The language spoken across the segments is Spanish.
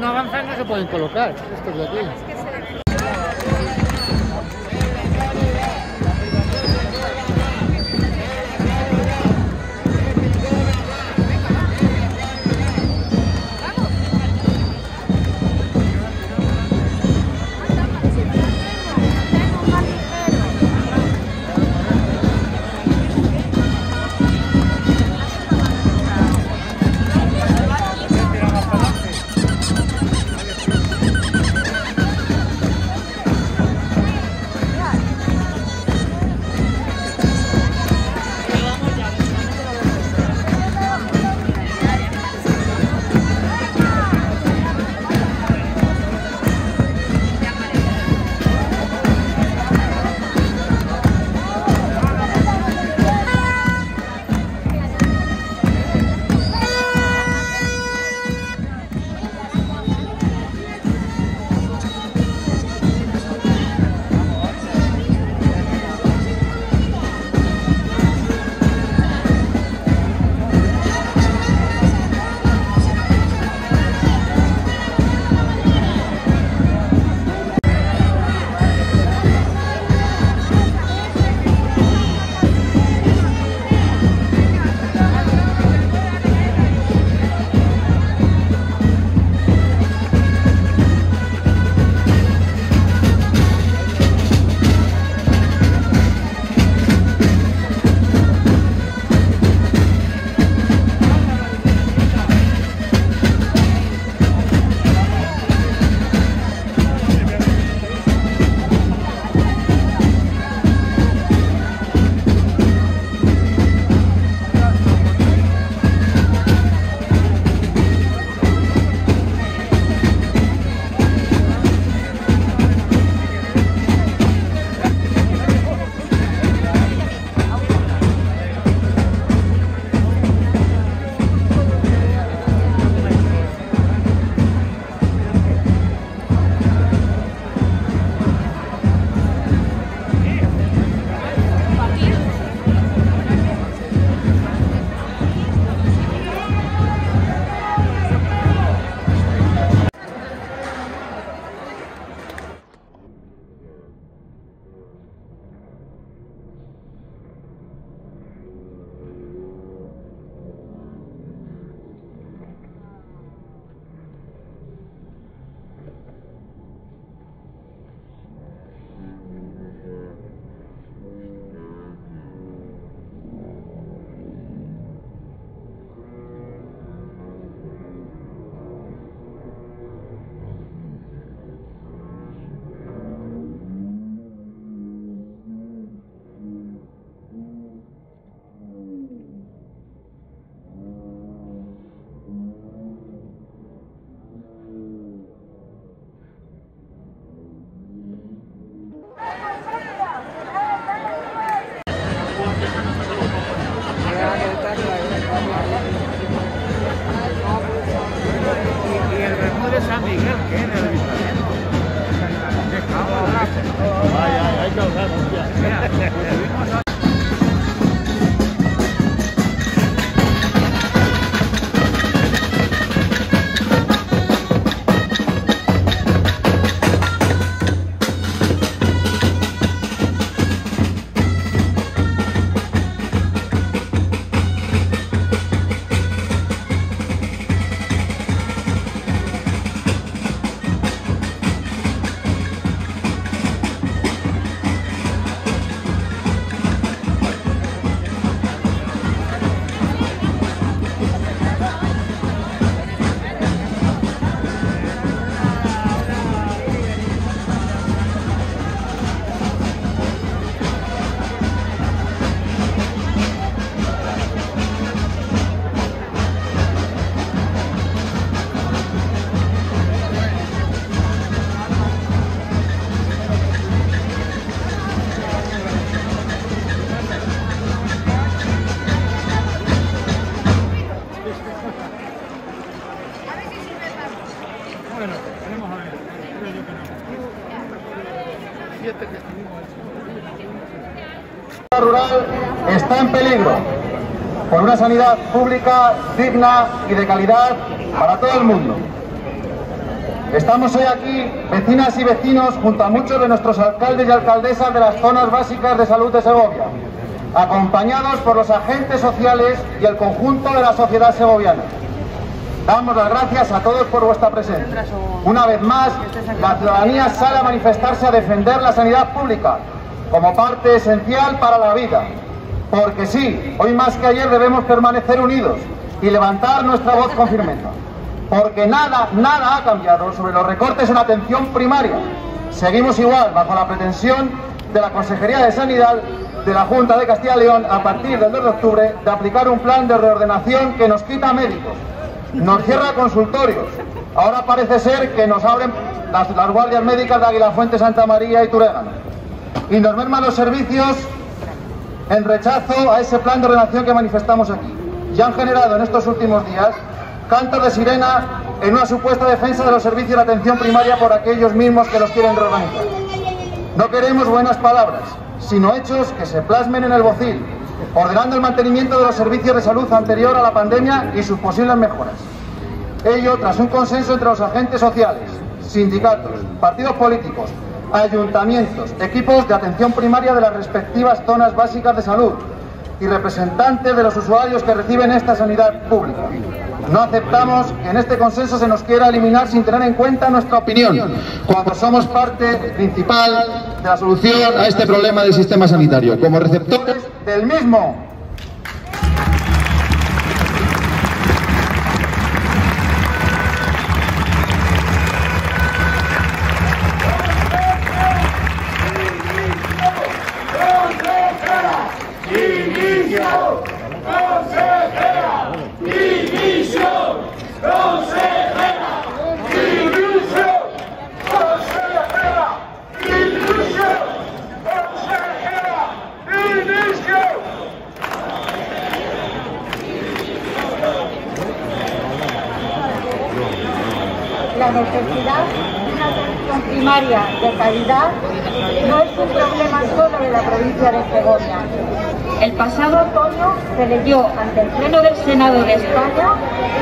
no avanzan no se pueden colocar estos de aquí. San Miguel, que es el ayuntamiento. Hay que hablar, hostia. Bueno, veremos a ver. Creo yo que no. La rural está en peligro por una sanidad pública digna y de calidad para todo el mundo. Estamos hoy aquí, vecinas y vecinos, junto a muchos de nuestros alcaldes y alcaldesas de las zonas básicas de salud de Segovia, acompañados por los agentes sociales y el conjunto de la sociedad segoviana. Damos las gracias a todos por vuestra presencia. Una vez más, la ciudadanía sale a manifestarse a defender la sanidad pública como parte esencial para la vida. Porque sí, hoy más que ayer debemos permanecer unidos y levantar nuestra voz con firmeza. Porque nada ha cambiado sobre los recortes en atención primaria. Seguimos igual, bajo la pretensión de la Consejería de Sanidad de la Junta de Castilla y León, a partir del 2 de octubre, de aplicar un plan de reordenación que nos quita médicos, nos cierra consultorios. Ahora parece ser que nos abren las guardias médicas de Aguilafuente, Santa María y Turégano. Y nos merman los servicios en rechazo a ese plan de ordenación que manifestamos aquí. Ya han generado en estos últimos días cantos de sirena en una supuesta defensa de los servicios de atención primaria por aquellos mismos que los quieren reorganizar. No queremos buenas palabras, sino hechos que se plasmen en el bocil, ordenando el mantenimiento de los servicios de salud anterior a la pandemia y sus posibles mejoras. Ello tras un consenso entre los agentes sociales, sindicatos, partidos políticos, ayuntamientos, equipos de atención primaria de las respectivas zonas básicas de salud y representantes de los usuarios que reciben esta sanidad pública. No aceptamos que en este consenso se nos quiera eliminar sin tener en cuenta nuestra opinión, cuando somos parte principal de la solución a este problema del sistema sanitario, como receptores del mismo. La necesidad de una atención primaria de calidad no es un problema solo de la provincia de Segovia. El pasado otoño se leyó ante el Pleno del Senado de España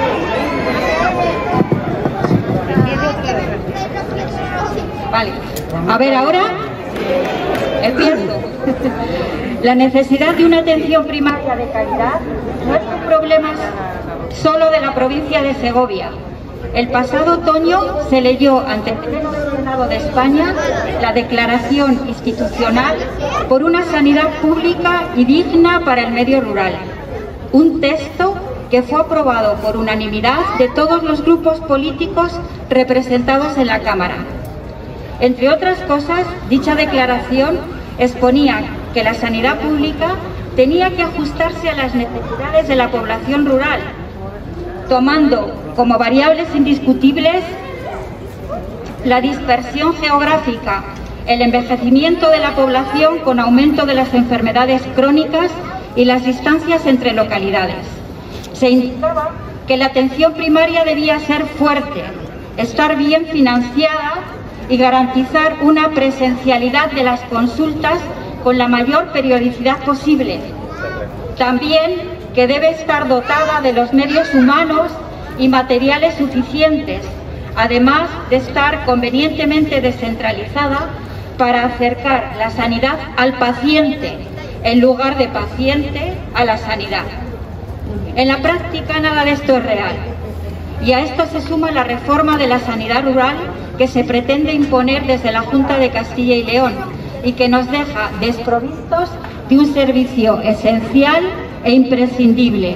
ahora empiezo. La necesidad de una atención primaria de calidad no es un problema solo de la provincia de Segovia. El pasado otoño se leyó ante el Pleno del Senado de España la Declaración Institucional por una Sanidad Pública y Digna para el Medio Rural, un texto que fue aprobado por unanimidad de todos los grupos políticos representados en la Cámara. Entre otras cosas, dicha declaración exponía que la sanidad pública tenía que ajustarse a las necesidades de la población rural, tomando como variables indiscutibles la dispersión geográfica, el envejecimiento de la población con aumento de las enfermedades crónicas y las distancias entre localidades. Se indicaba que la atención primaria debía ser fuerte, estar bien financiada y garantizar una presencialidad de las consultas con la mayor periodicidad posible. También que debe estar dotada de los medios humanos y materiales suficientes, además de estar convenientemente descentralizada para acercar la sanidad al paciente, en lugar de paciente a la sanidad. En la práctica nada de esto es real, y a esto se suma la reforma de la sanidad rural que se pretende imponer desde la Junta de Castilla y León y que nos deja desprovistos de un servicio esencial e imprescindible.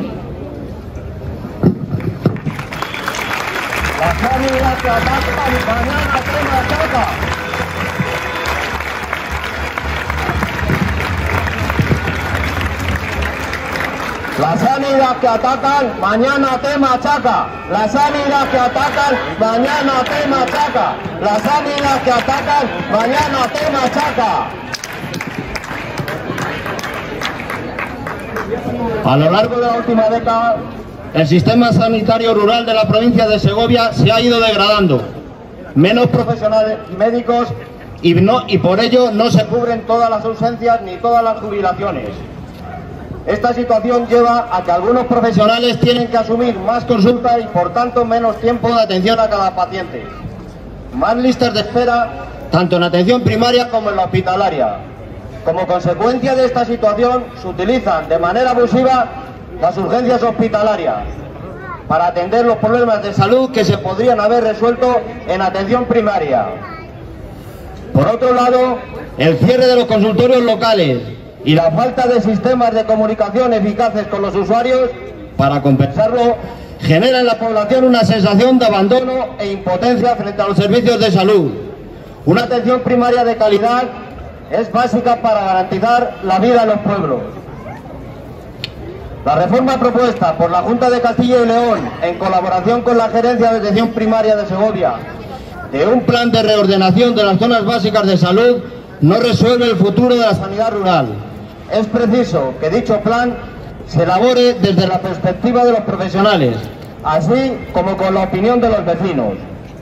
La sanidad que ataca y mañana te machaca. La sanidad que atacan, mañana te machaca. La sanidad que atacan, mañana te machaca. La sanidad que atacan, mañana te machaca. A lo largo de la última década, el sistema sanitario rural de la provincia de Segovia se ha ido degradando. Menos profesionales médicos y por ello no se cubren todas las ausencias ni todas las jubilaciones. Esta situación lleva a que algunos profesionales tienen que asumir más consultas y por tanto menos tiempo de atención a cada paciente. más listas de espera, tanto en atención primaria como en la hospitalaria. Como consecuencia de esta situación, se utilizan de manera abusiva las urgencias hospitalarias para atender los problemas de salud que se podrían haber resuelto en atención primaria. Por otro lado, el cierre de los consultorios locales y la falta de sistemas de comunicación eficaces con los usuarios, para compensarlo, genera en la población una sensación de abandono e impotencia frente a los servicios de salud. Una atención primaria de calidad es básica para garantizar la vida en los pueblos. La reforma propuesta por la Junta de Castilla y León, en colaboración con la Gerencia de Atención Primaria de Segovia, de un plan de reordenación de las zonas básicas de salud, no resuelve el futuro de la sanidad rural. Es preciso que dicho plan se elabore desde la perspectiva de los profesionales, así como con la opinión de los vecinos.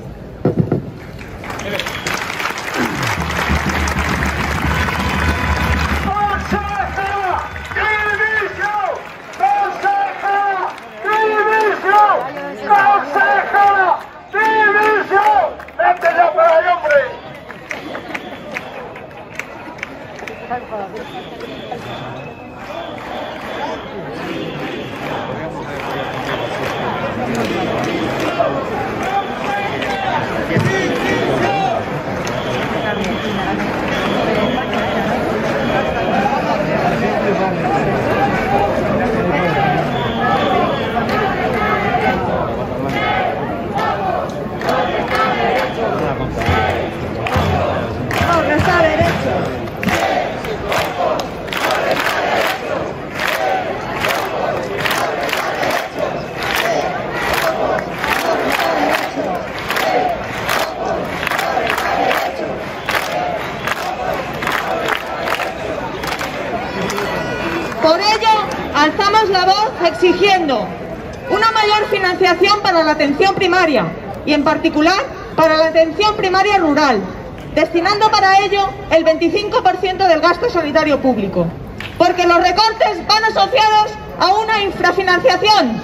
Por ello, alzamos la voz exigiendo una mayor financiación para la atención primaria y, en particular, para la atención primaria rural, destinando para ello el 25% del gasto sanitario público, porque los recortes van asociados a una infrafinanciación.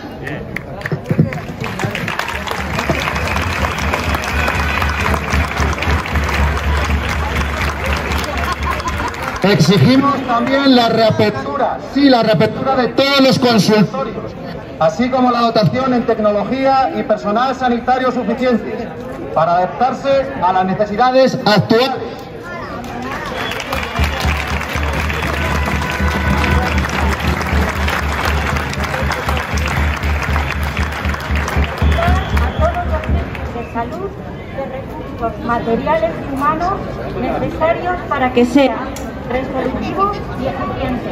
Exigimos también la reapertura de todos los consultorios, así como la dotación en tecnología y personal sanitario suficiente para adaptarse a las necesidades actuales. A todos los servicios de salud de recursos materiales y humanos necesarios para que sea resolutivo y eficiente.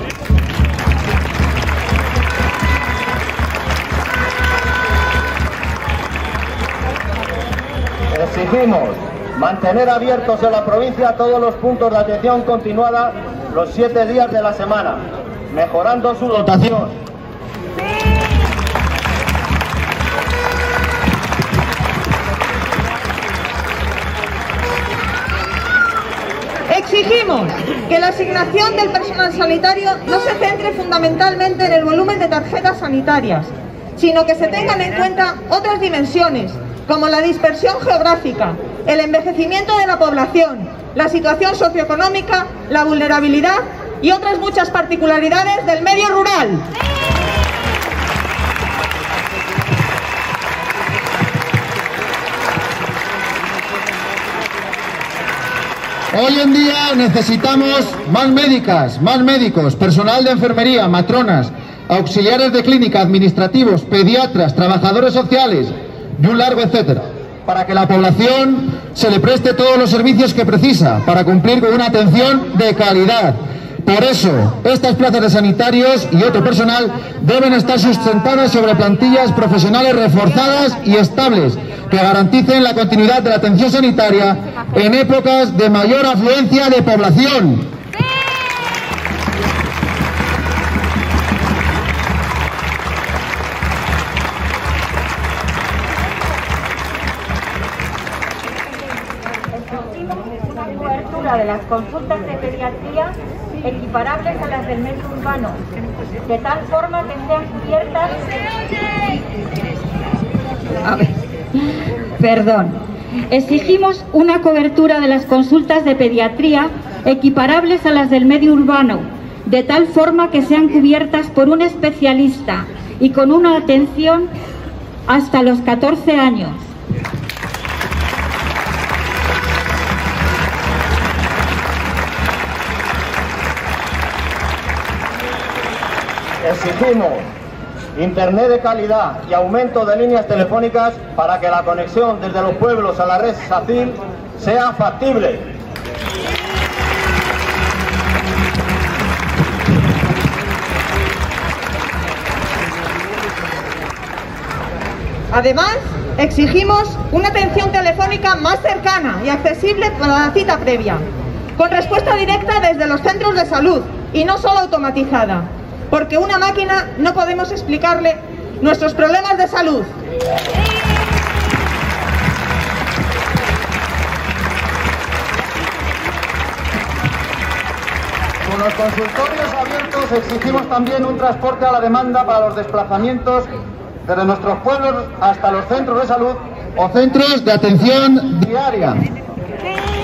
Exigimos mantener abiertos en la provincia todos los puntos de atención continuada los 7 días de la semana, mejorando su dotación. Exigimos que la asignación del personal sanitario no se centre fundamentalmente en el volumen de tarjetas sanitarias, sino que se tengan en cuenta otras dimensiones, como la dispersión geográfica, el envejecimiento de la población, la situación socioeconómica, la vulnerabilidad y otras muchas particularidades del medio rural. Hoy en día necesitamos más médicas, más médicos, personal de enfermería, matronas, auxiliares de clínica, administrativos, pediatras, trabajadores sociales y un largo etcétera, para que la población se le preste todos los servicios que precisa para cumplir con una atención de calidad. Por eso, estas plazas de sanitarios y otro personal deben estar sustentadas sobre plantillas profesionales reforzadas y estables que garanticen la continuidad de la atención sanitaria en épocas de mayor afluencia de población. Una cobertura de las consultas de pediatría equiparables a las del medio urbano, de tal forma que sean cubiertas... Perdón. Exigimos una cobertura de las consultas de pediatría equiparables a las del medio urbano, de tal forma que sean cubiertas por un especialista y con una atención hasta los 14 años. Exigimos internet de calidad y aumento de líneas telefónicas para que la conexión desde los pueblos a la red SACIL sea factible. Además, exigimos una atención telefónica más cercana y accesible para la cita previa, con respuesta directa desde los centros de salud y no solo automatizada, porque una máquina no podemos explicarle nuestros problemas de salud. Con los consultorios abiertos exigimos también un transporte a la demanda para los desplazamientos desde nuestros pueblos hasta los centros de salud o centros de atención diaria.